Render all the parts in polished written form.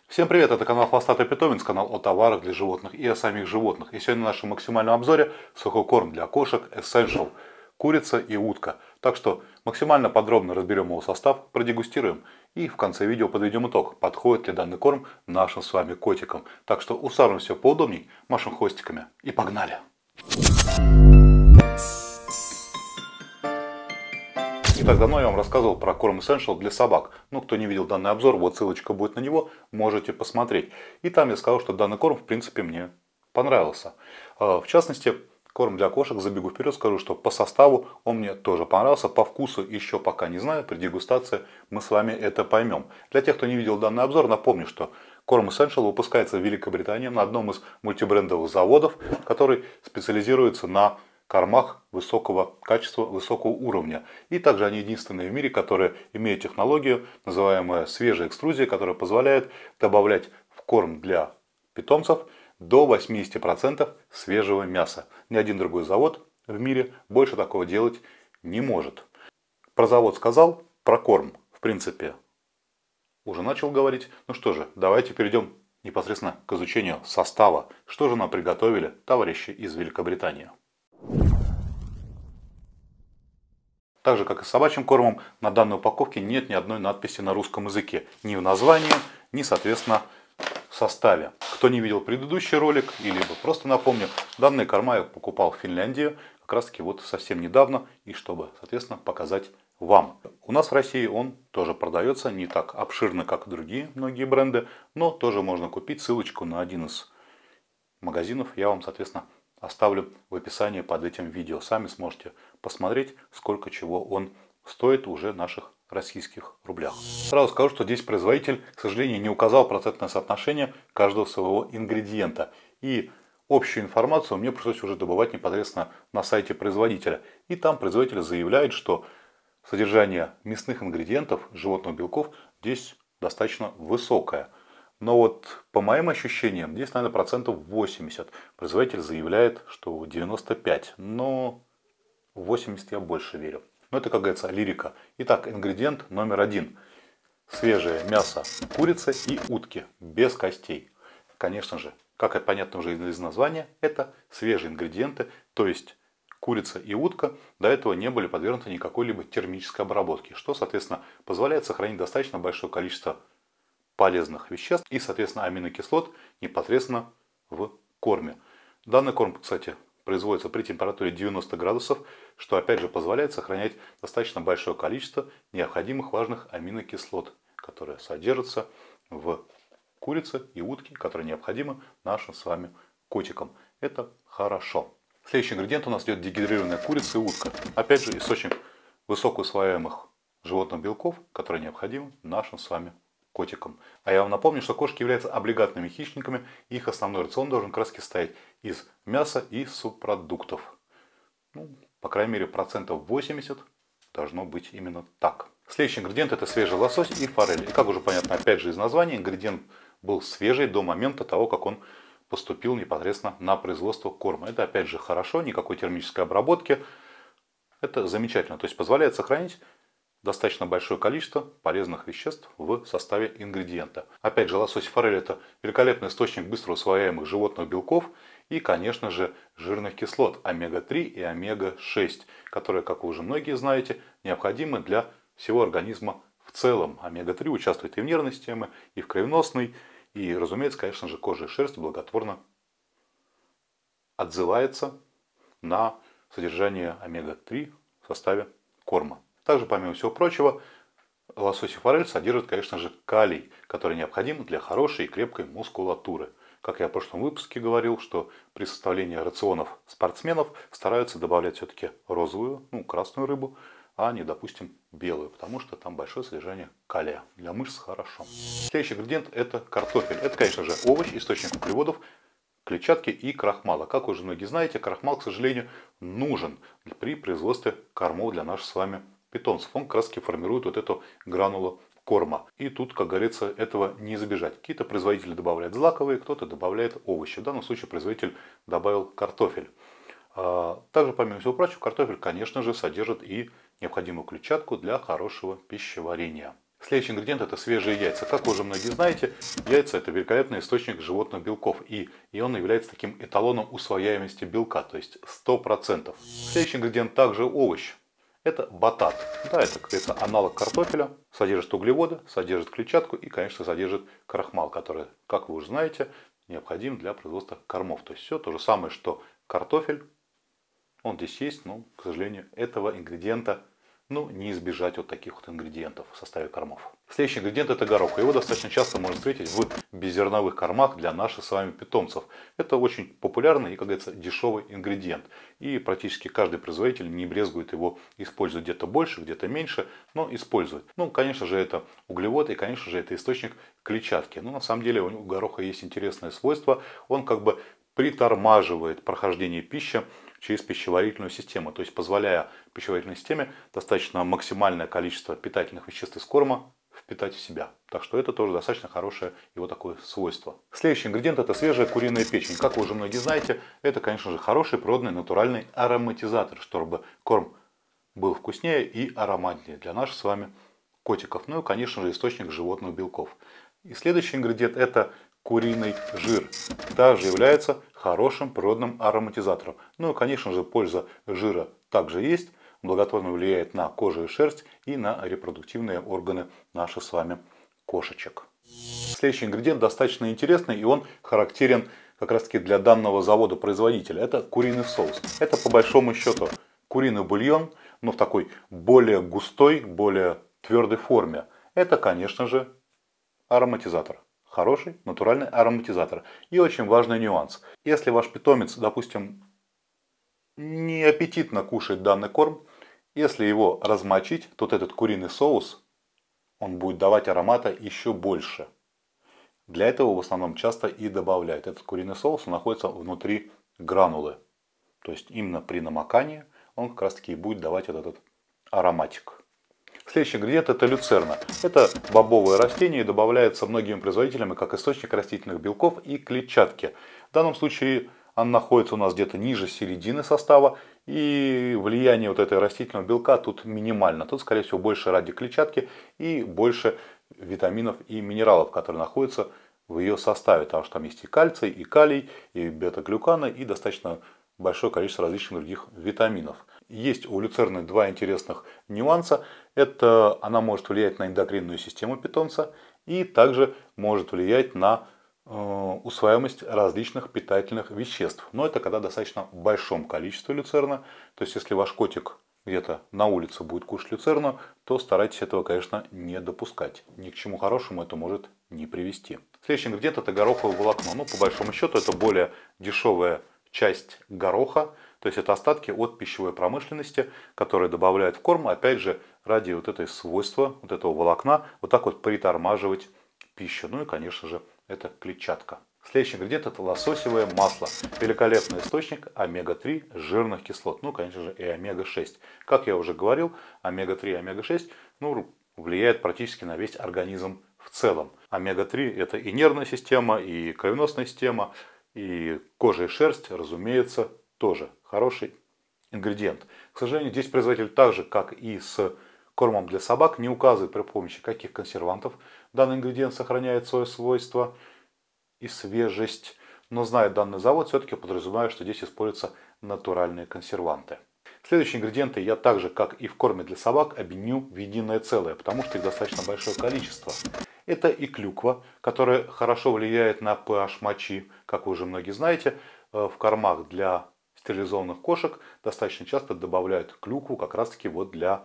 Всем привет, это канал Хвостатый Питомец, канал о товарах для животных и о самих животных. И сегодня в нашем максимальном обзоре сухой корм для кошек Essential, курица и утка. Так что максимально подробно разберем его состав, продегустируем и в конце видео подведем итог, подходит ли данный корм нашим с вами котикам. Так что усаживаемся поудобней, машем хвостиками и погнали! Не так давно я вам рассказывал про корм Essential для собак. Ну, кто не видел данный обзор, вот ссылочка будет на него, можете посмотреть. И там я сказал, что данный корм, в принципе, мне понравился. В частности, корм для кошек, забегу вперед, скажу, что по составу он мне тоже понравился. По вкусу еще пока не знаю, при дегустации мы с вами это поймем. Для тех, кто не видел данный обзор, напомню, что корм Essential выпускается в Великобритании на одном из мультибрендовых заводов, который специализируется на кормах высокого качества, высокого уровня. И также они единственные в мире, которые имеют технологию, называемая свежая экструзия, которая позволяет добавлять в корм для питомцев до 80% свежего мяса. Ни один другой завод в мире больше такого делать не может. Про завод сказал, про корм, в принципе, уже начал говорить. Ну что же, давайте перейдем непосредственно к изучению состава. Что же нам приготовили товарищи из Великобритании. Так же, как и с собачьим кормом, на данной упаковке нет ни одной надписи на русском языке. Ни в названии, ни, соответственно, в составе. Кто не видел предыдущий ролик, или просто напомню, данные корма я покупал в Финляндии, как раз таки вот совсем недавно, и чтобы, соответственно, показать вам. У нас в России он тоже продается, не так обширно, как другие многие бренды, но тоже можно купить. Ссылочку на один из магазинов я вам, соответственно, оставлю в описании под этим видео. Сами сможете посмотреть, сколько чего он стоит уже в наших российских рублях. Сразу скажу, что здесь производитель, к сожалению, не указал процентное соотношение каждого своего ингредиента. И общую информацию мне пришлось уже добывать непосредственно на сайте производителя. И там производитель заявляет, что содержание мясных ингредиентов, животных белков здесь достаточно высокое. Но вот по моим ощущениям, здесь, наверное, процентов 80. Производитель заявляет, что 95. Но в 80 я больше верю. Но это, как говорится, лирика. Итак, ингредиент номер 1. Свежее мясо курицы и утки. Без костей. Конечно же, как и понятно уже из названия, это свежие ингредиенты. То есть курица и утка до этого не были подвергнуты никакой-либо термической обработке. Что, соответственно, позволяет сохранить достаточно большое количество полезных веществ и, соответственно, аминокислот непосредственно в корме. Данный корм, кстати, производится при температуре 90 градусов, что опять же позволяет сохранять достаточно большое количество необходимых важных аминокислот, которые содержатся в курице и утке, которые необходимы нашим с вами котикам. Это хорошо. Следующий ингредиент у нас идет дегидрированная курица и утка. Опять же, источник высокоусвояемых животных белков, которые необходимы нашим с вами котикам. А я вам напомню, что кошки являются облигатными хищниками, и их основной рацион должен как раз состоять из мяса и субпродуктов. Ну, по крайней мере, процентов 80 должно быть именно так. Следующий ингредиент — это свежий лосось и форель. И как уже понятно, опять же из названия, ингредиент был свежий до момента того, как он поступил непосредственно на производство корма. Это опять же хорошо, никакой термической обработки. Это замечательно, то есть позволяет сохранить достаточно большое количество полезных веществ в составе ингредиента. Опять же, лосось и форель — это великолепный источник быстро усвояемых животных белков и, конечно же, жирных кислот омега-3 и омега-6, которые, как вы уже многие знаете, необходимы для всего организма в целом. Омега-3 участвует и в нервной системе, и в кровеносной, и, разумеется, конечно же, кожа и шерсть благотворно отзывается на содержание омега-3 в составе корма. Также, помимо всего прочего, лосось и форель содержат, конечно же, калий, который необходим для хорошей и крепкой мускулатуры. Как я в прошлом выпуске говорил, что при составлении рационов спортсменов стараются добавлять все-таки розовую, красную рыбу, а не, допустим, белую, потому что там большое содержание калия. Для мышц хорошо. Следующий ингредиент — это картофель. Это, конечно же, овощ, источник углеводов, клетчатки и крахмала. Как вы уже многие знаете, крахмал, к сожалению, нужен при производстве кормов для наших с вами питомцев. Он как раз формирует вот эту гранулу корма. И тут, как говорится, этого не избежать. Какие-то производители добавляют злаковые, кто-то добавляет овощи. В данном случае производитель добавил картофель. Также, помимо всего прочего, картофель, конечно же, содержит и необходимую клетчатку для хорошего пищеварения. Следующий ингредиент — это свежие яйца. Как вы уже многие знаете, яйца — это великолепный источник животных белков. И он является таким эталоном усвояемости белка, то есть 100%. Следующий ингредиент также овощ. Это батат. Да, это, как говорится, аналог картофеля. Содержит углеводы, содержит клетчатку и, конечно, содержит крахмал, который, как вы уже знаете, необходим для производства кормов. То есть все то же самое, что картофель. Он здесь есть, но, к сожалению, этого ингредиента не избежать вот таких вот ингредиентов в составе кормов. Следующий ингредиент — это горох. Его достаточно часто можно встретить в беззерновых кормах для наших с вами питомцев. Это очень популярный и, как говорится, дешевый ингредиент. И практически каждый производитель не брезгует его использовать, где-то больше, где-то меньше, но использует. Конечно же, это углевод и, конечно же, это источник клетчатки. Но на самом деле у гороха есть интересное свойство. Он как бы притормаживает прохождение пищи через пищеварительную систему, то есть позволяя пищеварительной системе достаточно максимальное количество питательных веществ из корма впитать в себя. Так что это тоже достаточно хорошее его такое свойство. Следующий ингредиент — это свежая куриная печень. Как вы уже многие знаете, это, конечно же, хороший природный натуральный ароматизатор, чтобы корм был вкуснее и ароматнее для наших с вами котиков. Ну и, конечно же, источник животных белков. И следующий ингредиент — это куриный жир. Также является хорошим природным ароматизатором. Ну и, конечно же, польза жира также есть. Благотворно влияет на кожу и шерсть и на репродуктивные органы наших с вами кошечек. Следующий ингредиент достаточно интересный, и он характерен как раз таки для данного завода-производителя. Это куриный соус. Это по большому счету куриный бульон, но в такой более густой, более твердой форме. Это, конечно же, ароматизатор. Хороший натуральный ароматизатор. И очень важный нюанс. Если ваш питомец, допустим, не аппетитно кушает данный корм, если его размочить, то этот куриный соус, он будет давать аромата еще больше. Для этого в основном часто и добавляют. Этот куриный соус находится внутри гранулы. То есть именно при намокании он как раз таки и будет давать этот ароматик. Следующий ингредиент — это люцерна. Это бобовое растение и добавляется многими производителями как источник растительных белков и клетчатки. В данном случае она находится у нас где-то ниже середины состава, и влияние вот этого растительного белка тут минимально. Тут, скорее всего, больше ради клетчатки и больше витаминов и минералов, которые находятся в ее составе. Потому что там есть и кальций, и калий, и бета-глюканы, и достаточно большое количество различных других витаминов. Есть у люцерны два интересных нюанса. Это она может влиять на эндокринную систему питомца и также может влиять на усвояемость различных питательных веществ. Но это когда достаточно в большом количестве люцерна. То есть если ваш котик где-то на улице будет кушать люцерну, то старайтесь этого, конечно, не допускать. Ни к чему хорошему это может не привести. Следующий ингредиент — это гороховое волокно. По большому счету это более дешевая часть гороха. То есть это остатки от пищевой промышленности, которые добавляют в корм, опять же, ради вот этой свойства, вот этого волокна, вот так вот притормаживать пищу. Ну и, конечно же, это клетчатка. Следующий ингредиент — это лососевое масло. Великолепный источник омега-3 жирных кислот. Конечно же, и омега-6. Как я уже говорил, омега-3 и омега-6 влияют практически на весь организм в целом. Омега-3 это и нервная система, и кровеносная система, и кожа и шерсть, разумеется, тоже хороший ингредиент. К сожалению, здесь производитель так же, как и с кормом для собак, не указывает при помощи каких консервантов данный ингредиент сохраняет свое свойство и свежесть. Но зная данный завод, все-таки подразумеваю, что здесь используются натуральные консерванты. Следующие ингредиенты я так же, как и в корме для собак, объединю в единое целое, потому что их достаточно большое количество. Это и клюква, которая хорошо влияет на pH мочи. Как вы уже многие знаете, в кормах для стерилизованных кошек достаточно часто добавляют клюкву как раз таки вот для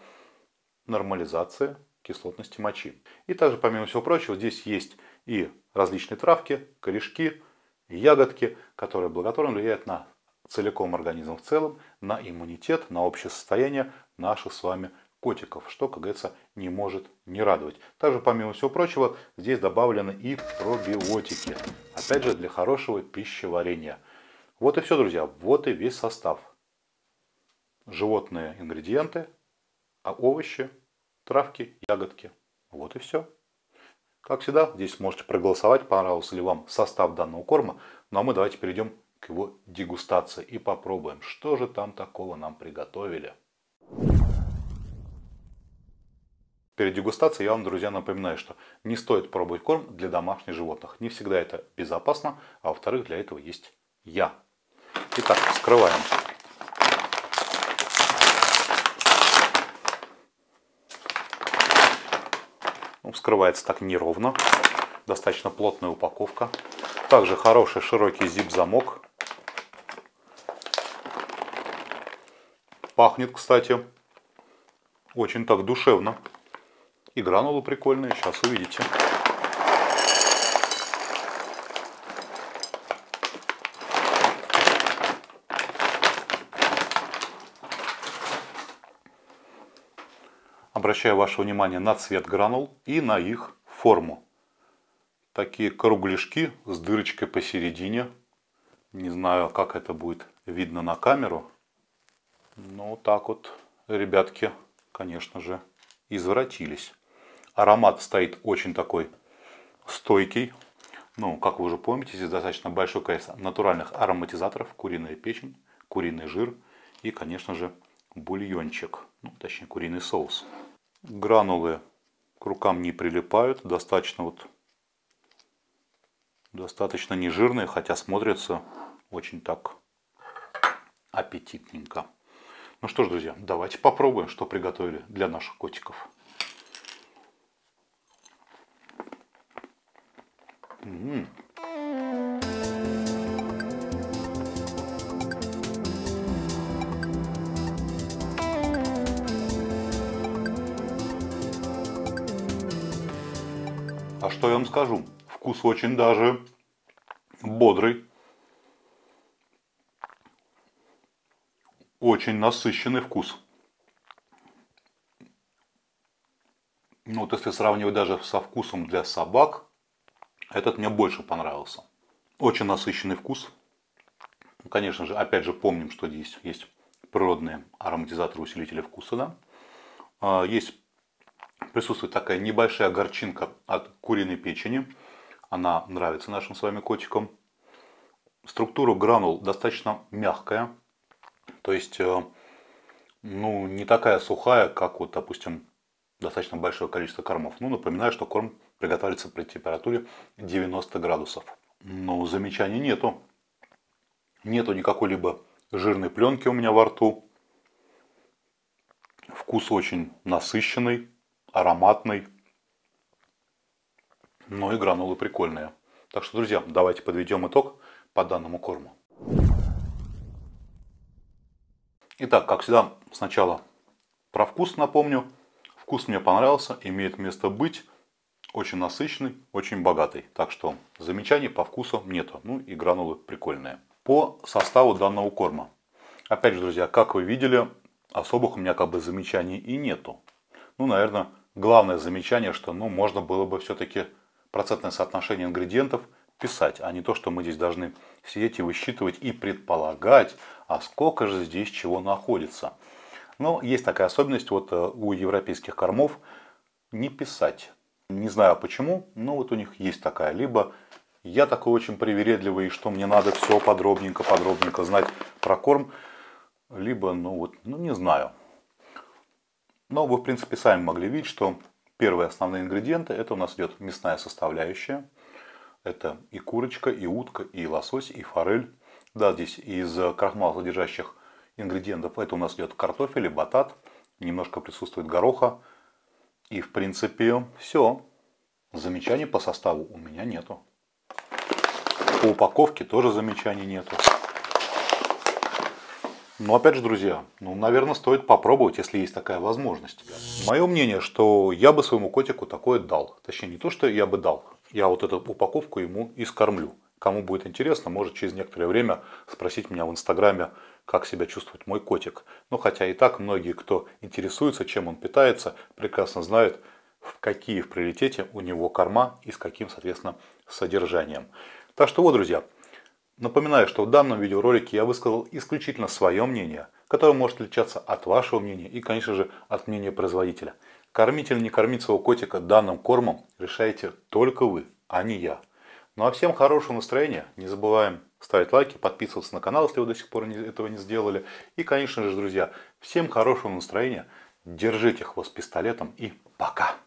нормализации кислотности мочи. И также, помимо всего прочего, здесь есть и различные травки, корешки, ягодки, которые благотворно влияют на целиком организм в целом, на иммунитет, на общее состояние наших с вами котиков, что, как говорится, не может не радовать. Также, помимо всего прочего, здесь добавлены и пробиотики. Опять же, для хорошего пищеварения. Вот и все, друзья. Вот и весь состав. Животные ингредиенты, овощи, травки, ягодки. Вот и все. Как всегда, здесь можете проголосовать, понравился ли вам состав данного корма. Ну а мы давайте перейдем к его дегустации и попробуем, что же там такого нам приготовили. Перед дегустацией я вам, друзья, напоминаю, что не стоит пробовать корм для домашних животных. Не всегда это безопасно, а во-вторых, для этого есть я. Итак, вскрываем. Вскрывается так неровно. Достаточно плотная упаковка. Также хороший широкий зип-замок. Пахнет, кстати, очень так душевно. И гранулы прикольные, сейчас увидите. Обращаю ваше внимание на цвет гранул и на их форму. Такие кругляшки с дырочкой посередине. Не знаю, как это будет видно на камеру. Но так вот, ребятки, конечно же, извратились. Аромат стоит очень такой стойкий. Ну, как вы уже помните, здесь достаточно большое количество натуральных ароматизаторов. Куриная печень, куриный жир и, конечно же, бульончик. Ну, точнее, куриный соус. Гранулы к рукам не прилипают. Достаточно не жирные, хотя смотрятся очень так аппетитненько. Ну что ж, друзья, давайте попробуем, что приготовили для наших котиков. А что я вам скажу? Вкус очень даже бодрый. Очень насыщенный вкус. Ну вот если сравнивать даже со вкусом для собак, этот мне больше понравился. Очень насыщенный вкус. Конечно же, опять же помним, что здесь есть природные ароматизаторы, усилители вкуса. Да? Присутствует такая небольшая горчинка от куриной печени. Она нравится нашим с вами котикам. Структура гранул достаточно мягкая. То есть, ну, не такая сухая, как вот, допустим, достаточно большое количество кормов. Ну, напоминаю, что корм приготовится при температуре 90 градусов. Но замечаний нету. Нету никакой либо жирной пленки у меня во рту. Вкус очень насыщенный, ароматный. Ну и гранулы прикольные. Так что, друзья, давайте подведем итог по данному корму. Итак, как всегда, сначала про вкус напомню. Вкус мне понравился, имеет место быть. Очень насыщенный, очень богатый. Так что замечаний по вкусу нету. Ну и гранулы прикольные. По составу данного корма. Опять же, друзья, как вы видели, особых у меня как бы замечаний и нету. Ну, наверное, главное замечание, что можно было бы все-таки процентное соотношение ингредиентов писать, а не то, что мы здесь должны сидеть и высчитывать и предполагать, а сколько же здесь чего находится. Но есть такая особенность вот у европейских кормов не писать. Не знаю почему, но вот у них есть такая. Либо я такой очень привередливый, что мне надо все подробненько знать про корм, либо, не знаю. Но вы, в принципе, сами могли видеть, что первые основные ингредиенты, это у нас идет мясная составляющая. Это и курочка, и утка, и лосось, и форель. Да, здесь из крахмалосодержащих ингредиентов это у нас идет картофель и батат. Немножко присутствует гороха. И, в принципе, все. Замечаний по составу у меня нету. По упаковке тоже замечаний нету. Но опять же, друзья, наверное, стоит попробовать, если есть такая возможность. Мое мнение, что я бы своему котику такое дал. Точнее, не то, что я бы дал. Я вот эту упаковку ему и скормлю. Кому будет интересно, может через некоторое время спросить меня в Инстаграме, как себя чувствует мой котик. Хотя и так многие, кто интересуется, чем он питается, прекрасно знают, какие в приоритете у него корма и с каким, соответственно, содержанием. Так что вот, друзья, напоминаю, что в данном видеоролике я высказал исключительно свое мнение, которое может отличаться от вашего мнения и, конечно же, от мнения производителя. Кормить или не кормить своего котика данным кормом решаете только вы, а не я. Ну а всем хорошего настроения. Не забываем ставить лайки, подписываться на канал, если вы до сих пор этого не сделали. И, конечно же, друзья, всем хорошего настроения. держите хвост пистолетом и пока.